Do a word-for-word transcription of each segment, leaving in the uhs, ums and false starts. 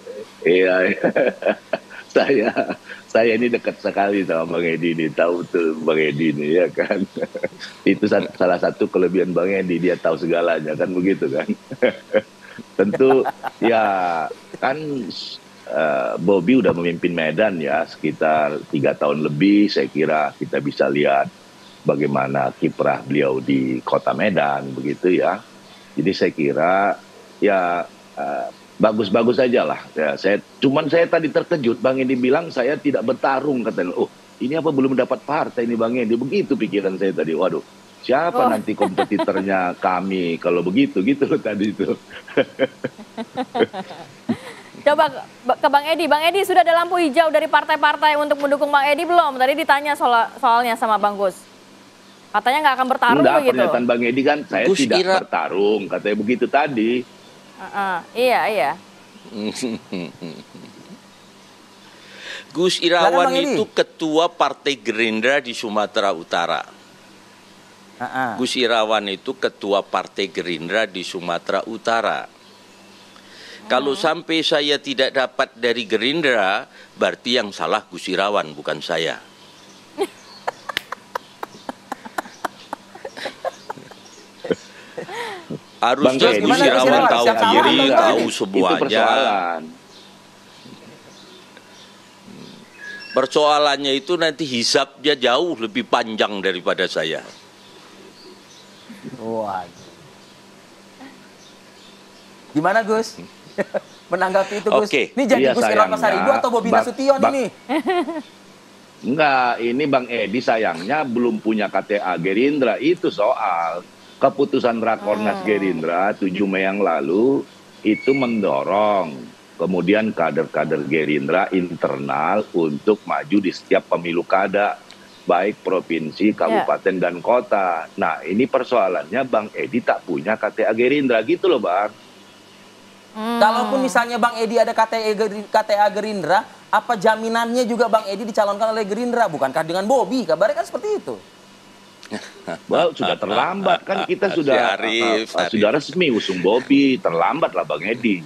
Iya, saya saya ini dekat sekali sama Bang Edi ini, tahu tuh Bang Edi ini ya kan. Itu salah satu kelebihan Bang Edi, dia tahu segalanya kan begitu kan. Tentu ya kan uh, Bobby udah memimpin Medan ya sekitar tiga tahun lebih, saya kira kita bisa lihat bagaimana kiprah beliau di Kota Medan begitu ya. Jadi saya kira ya uh, bagus-bagus aja lah. Ya, saya, cuman saya tadi terkejut, Bang Edi bilang saya tidak bertarung katanya. Oh, ini apa belum dapat partai ini Bang Edi? Begitu pikiran saya tadi. Waduh, siapa Oh. nanti kompetitornya kami kalau begitu gitu tadi itu. Coba ke Bang Edi. Bang Edi, sudah ada lampu hijau dari partai-partai untuk mendukung Bang Edi belum? Tadi ditanya soal soalnya sama Bang Gus. Katanya nggak akan bertarung Enggak, begitu. pernyataan Bang Edi kan saya Gus tidak Ira- bertarung, katanya begitu tadi. Uh-uh. Iya, iya. Gus Silakan, Irawan Bang Edi. itu ketua Partai Gerindra di Sumatera Utara. Ah, ah. Gus Irawan itu ketua Partai Gerindra di Sumatera Utara. Kalau sampai saya tidak dapat dari Gerindra, berarti yang salah Gus Irawan, bukan saya. Harusnya Bang, Gus gimana, Gus Irawan Irawan? tahu Siapa diri, orang, Bang? tahu Itu semuanya. persoalan. Persoalannya itu nanti hisapnya jauh lebih panjang daripada saya. Waduh. Gimana Gus? Menanggapi itu Gus. Oke. Ini jadi Iya, Gus Irawan sayangnya, Pasaribu atau Bobi Bang- Nasution Bang- ini? Enggak, ini Bang Edi sayangnya belum punya K T A Gerindra. Itu soal keputusan Rakornas Gerindra tujuh Mei yang lalu itu mendorong kemudian kader-kader Gerindra internal untuk maju di setiap pemilu kada, baik provinsi, kabupaten, dan kota. Nah, ini persoalannya Bang Edi tak punya K T A Gerindra gitu loh Bang. Hmm. Kalaupun misalnya Bang Edi ada K T A Geri- K T A Gerindra, apa jaminannya juga Bang Edi dicalonkan oleh Gerindra? Bukankah dengan Bobi? Kabarnya kan seperti itu. Well, sudah terlambat kan kita Si sudah Arif, uh, uh, sudah resmi usung Bobi, terlambat lah Bang Edi.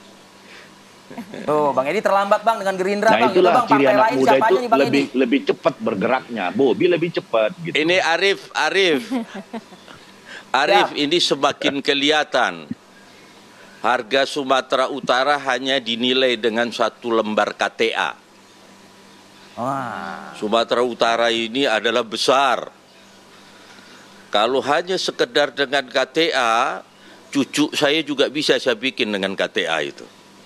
Tuh, Bang Edi terlambat Bang dengan Gerindra Nah Bang. Gitu, itulah Bang, ciri partai anak lain muda siapa itu aja nih Bang lebih Edi? lebih cepat bergeraknya. Bobi lebih cepat gitu. Ini Arif, Arif. Arif, Siap. ini semakin kelihatan. Harga Sumatera Utara hanya dinilai dengan satu lembar K T A. Wah. Sumatera Utara ini adalah besar. Kalau hanya sekedar dengan K T A, cucu saya juga bisa saya bikin dengan K T A itu.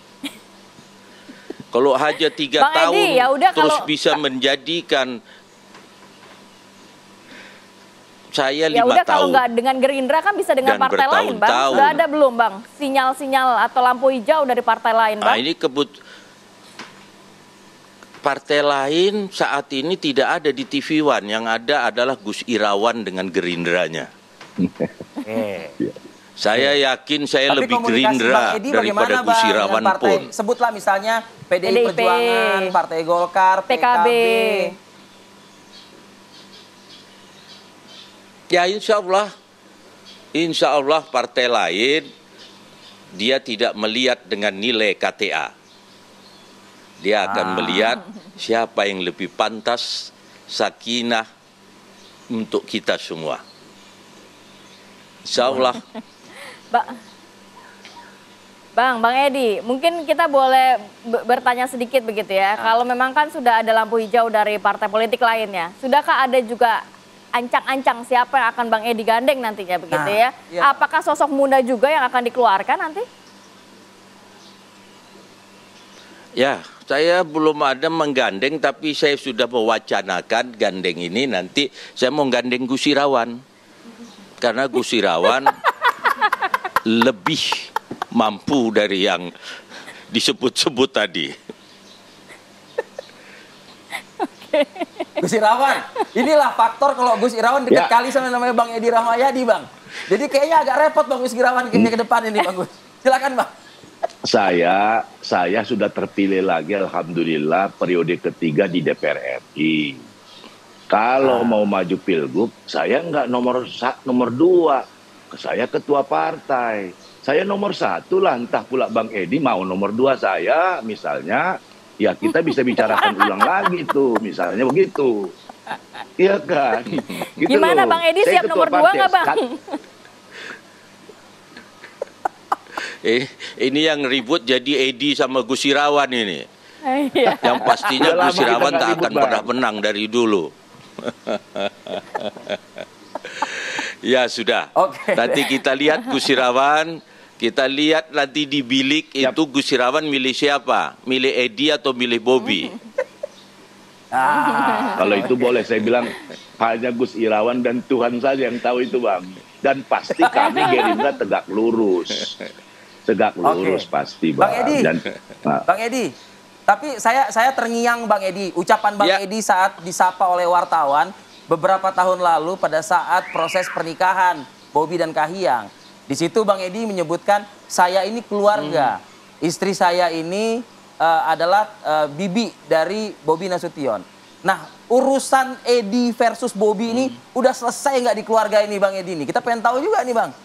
Kalau hanya tiga Bang Edi, tahun ya udah terus kalau- bisa menjadikan saya Ya lima udah kalau tahun. nggak dengan Gerindra kan bisa dengan Dan partai lain, Bang. bertahun-tahun. Sudah ada belum, Bang? Sinyal-sinyal atau lampu hijau dari partai lain, Nah, Bang? ini kebut partai lain saat ini tidak ada di T V One, yang ada adalah Gus Irawan dengan Gerindranya. Oke. Saya yakin saya Tapi lebih komunikasi Gerindra Bang Edi daripada bagaimana Gus Bang dengan Irawan partai? pun. Sebutlah misalnya P D I P D I P, Perjuangan, Partai Golkar, P K B. Ya insya Allah, insya Allah partai lain dia tidak melihat dengan nilai K T A. Dia akan Ah. melihat siapa yang lebih pantas sakinah untuk kita semua. Insya Allah. Ba- Bang, Bang Edi, mungkin kita boleh be- bertanya sedikit begitu ya. Kalau memang kan sudah ada lampu hijau dari partai politik lainnya, sudahkah ada juga ancang-ancang siapa yang akan Bang Edi gandeng nantinya begitu Nah, ya? iya. Apakah sosok muda juga yang akan dikeluarkan nanti? Ya, saya belum ada menggandeng, tapi saya sudah mewacanakan gandeng ini nanti saya mau gandeng Gus Irawan. Karena Gus Irawan lebih mampu dari yang disebut-sebut tadi. Gus Irawan, inilah faktor kalau Gus Irawan dekat Ya. kali sama namanya Bang Edi Rahmayadi Bang. Jadi kayaknya agak repot Bang Gus Irawan kayaknya ke depan ini Bang Gus. Silakan Bang. Saya saya sudah terpilih lagi alhamdulillah periode ketiga di D P R R I. Kalau mau maju pilgub, saya nggak nomor sa- nomor dua, saya ketua partai. saya nomor satu lah, entah pula Bang Edi mau nomor dua saya, misalnya, ya kita bisa bicarakan ulang lagi tuh, misalnya begitu. Iya kan? Gitu Gimana loh. Bang Edi Saya siap ketua nomor dua partai, nggak Bang? skat- Eh, ini yang ribut jadi Edi sama Gus Irawan ini. Iya. Yang pastinya Udah lama Gus Irawan kita nggak tak ribut, akan Bang. pernah menang dari dulu. Ya sudah. Oke. Nanti kita lihat Gus Irawan, kita lihat nanti di bilik Siap. itu Gus Irawan milih siapa? Milih Edi atau milih Bobby? Ah, Kalau itu boleh saya bilang hanya Gus Irawan dan Tuhan saja yang tahu itu Bang. Dan pasti kami Gerindra tegak lurus. Tegak lurus Oke. pasti Bang Bang. Edi. Dan, nah, Bang Edi, tapi saya saya terngiang Bang Edi, ucapan Bang Ya. Edi saat disapa oleh wartawan beberapa tahun lalu pada saat proses pernikahan Bobby dan Kahiyang. Di situ Bang Edi menyebutkan saya ini keluarga, istri saya ini eh, adalah eh, bibi dari Bobby Nasution. Nah, urusan Edi versus Bobby ini udah selesai nggak di keluarga ini Bang Edi ini? Kita pengen tahu juga nih Bang.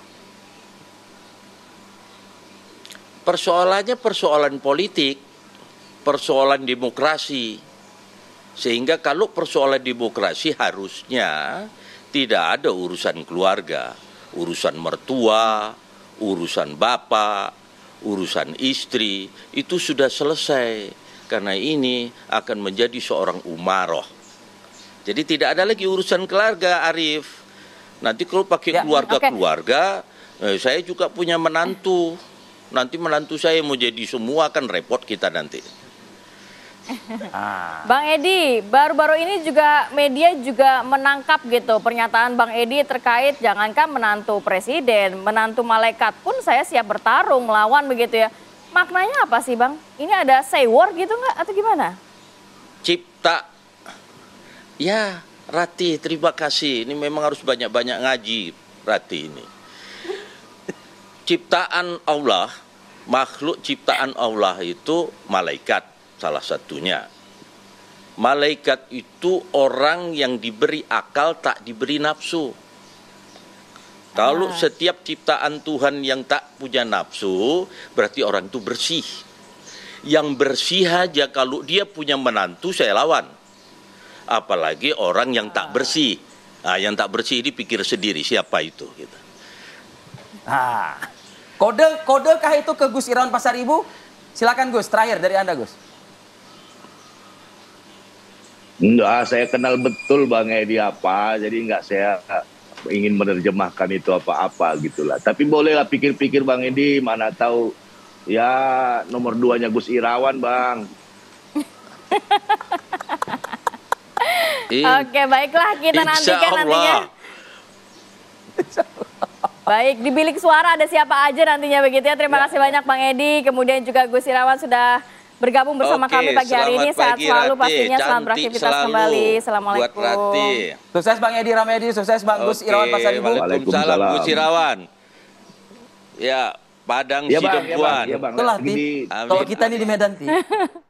Persoalannya persoalan politik, persoalan demokrasi. Sehingga kalau persoalan demokrasi harusnya tidak ada urusan keluarga, urusan mertua, urusan bapak, urusan istri, itu sudah selesai. Karena ini akan menjadi seorang umaroh. Jadi tidak ada lagi urusan keluarga, Arif. Nanti kalau pakai Ya, keluarga-keluarga, eh, saya juga punya menantu. Nanti menantu saya mau jadi semua, kan repot kita nanti. Ah. Bang Edi, baru-baru ini juga media juga menangkap gitu pernyataan Bang Edi terkait jangankan menantu presiden, menantu malaikat pun saya siap bertarung melawan begitu ya. Maknanya apa sih Bang? Ini ada say war gitu nggak atau gimana? Cipta. Ya, Rati, terima kasih. Ini memang harus banyak-banyak ngaji, Rati ini. Ciptaan Allah, makhluk ciptaan Allah itu malaikat salah satunya. Malaikat itu orang yang diberi akal tak diberi nafsu. Kalau Ah. setiap ciptaan Tuhan yang tak punya nafsu, berarti orang itu bersih. Yang bersih aja kalau dia punya menantu saya lawan. Apalagi orang yang tak bersih. Nah, yang tak bersih ini pikir sendiri siapa itu gitu. Ah. Kode kodekah itu ke Gus Irawan Pasaribu? Silakan Gus, terakhir dari Anda Gus. enggak, saya kenal betul Bang Edi apa, jadi enggak saya ingin menerjemahkan itu apa-apa gitulah. Tapi bolehlah pikir-pikir Bang Edi, mana tahu ya nomor duanya Gus Irawan Bang. Eh, Oke, baiklah kita Insya nantikan nantinya. Allah. Baik, di bilik suara ada siapa aja nantinya begitu ya. Terima kasih banyak Bang Edi, kemudian juga Gus Irawan sudah bergabung bersama Oke, kami pagi hari selamat ini. Sehat pagi, selalu Rati. pastinya, selamat Cantik beraktivitas selalu kembali. buat Assalamualaikum. Rati. Sukses Bang Edi Ramedi, sukses Bang Gus Oke, Irawan Pasaribu. Waalaikumsalam Waalaikumsalam. Gus Irawan. Ya, Padang Ya Bang, ya Bang, Sidempuan. ya Bang. Itulah Lagi Ti. di- Amin. Kalau kita nih di Medan Ti.